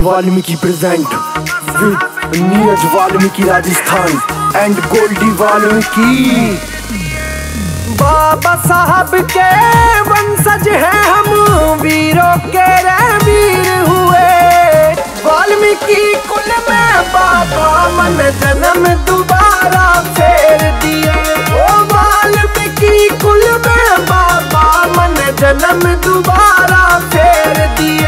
Valmiki present with Neeraj Valmiki Rajasthan and Goldy Valmiki. Baba Saheb के वंशज हैं हम, वीरों के वीर हुए। वाल्मीकि कुल में बाबा मन जन्म दोबारा फेर दिए। ओ वाल्मीकि कुल में बाबा मन जन्म दोबारा फेर दिए।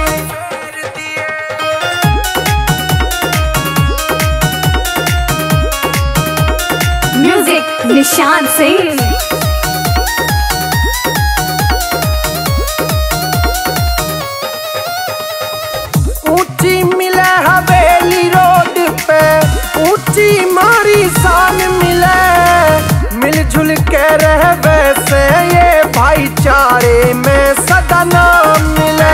म्यूजिक निशान सिंह। ऊंची मिले हवेली रोड पे, ऊंची मारी शान मिले। मिलजुल के रह वैसे ये भाईचारे में सदा नाम मिले।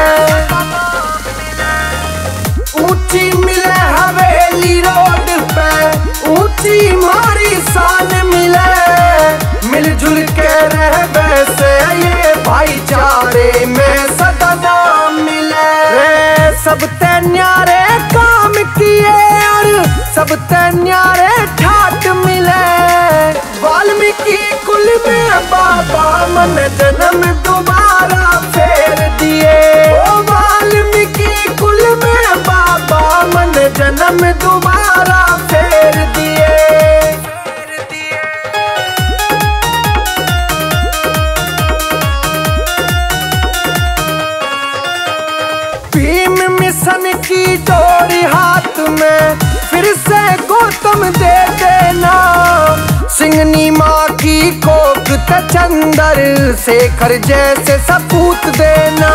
ऊंची मिले हवेली रोड पे, ऊंची मारी शान मिले। मिलजुल के रह वैसे ये भाईचारे में सदा नाम मिले। सब ते न्यारे काम किए और सब ते न्यारे ठाट मिले। वाल्मीकि कुल में बाबा मन जन्म दोबारा फेर दिए। ओ वाल्मीकि कुल में बाबा मन जन्म दोबारा फेर दिए। भीम मिशन की डोरी हाथ में फिर से गौतम दे देना। सिंगनी माँ की कोक चंदर शेखर जैसे सपूत देना।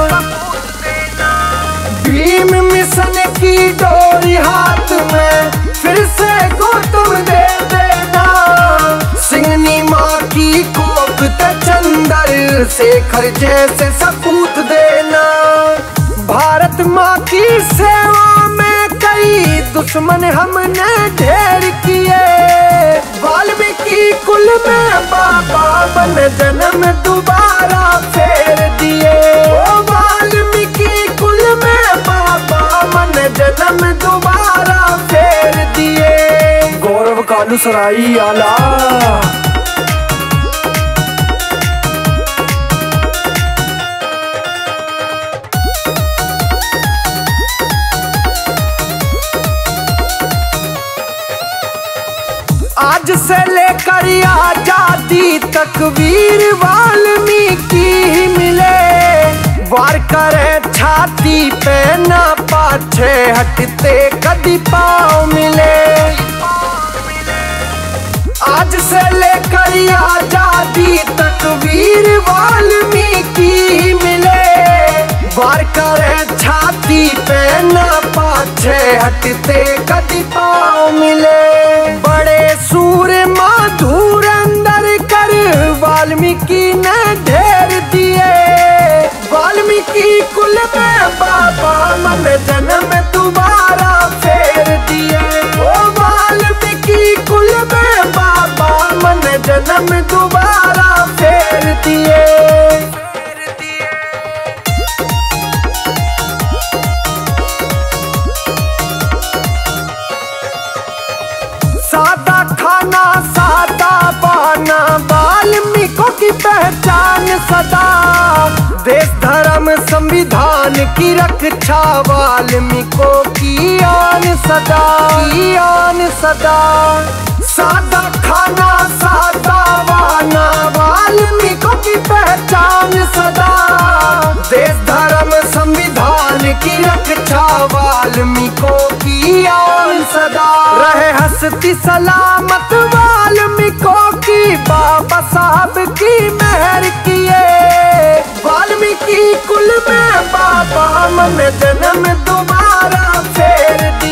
भीम मिशन की डोरी हाथ में फिर से गौतम दे देना। सिंगनी माँ की कोक चंदर शेखर जैसे सपूत देना। भारत माँ की सेवा में कई दुश्मन हमने ढेर किए। वाल्मीकि कुल में बाबा मन जन्म दोबारा फेर दिए। ओ वाल्मीकि कुल में बाबा मन जन्म दोबारा फेर दिए। गौरव कालू सराई आला। आज से लेकर आजादी तक वीर वाल्मीकि ही मिले। वार करे छाती पे ना पाछे हटते कदी पाँव मिले। आज से लेकर आजादी तक वीर वाल्मीकि ही मिले। वार करे छाती पे ना पाछे हटते कदी पाँव मिले। बड़े सूर्य माधुर अंदर कर वाल्मीकि ने ढेर दिए। वाल्मीकि कुल में बाबा मन जन्म दोबारा फेर दिए। ओ वाल्मीकि कुल में बाबा मन जन्म दोबारा फेर दिए। सादा खाना सादा पाना वाल्मीकि की पहचान सदा। देश धर्म संविधान की रक्षा वाल्मीकि की आन सदा, की आन सदा। सादा खाना सादा पाना वाल्मीकि की पहचान सदा। देश धर्म संविधान की रक्षा वाल्मीकि की आन सदा। रहे हंसती सलामत वाल्मीकि की बाबा साहब की मेहर किए। वाल्मीकि कुल में बाबा मन जन्म दोबारा फेर दिए।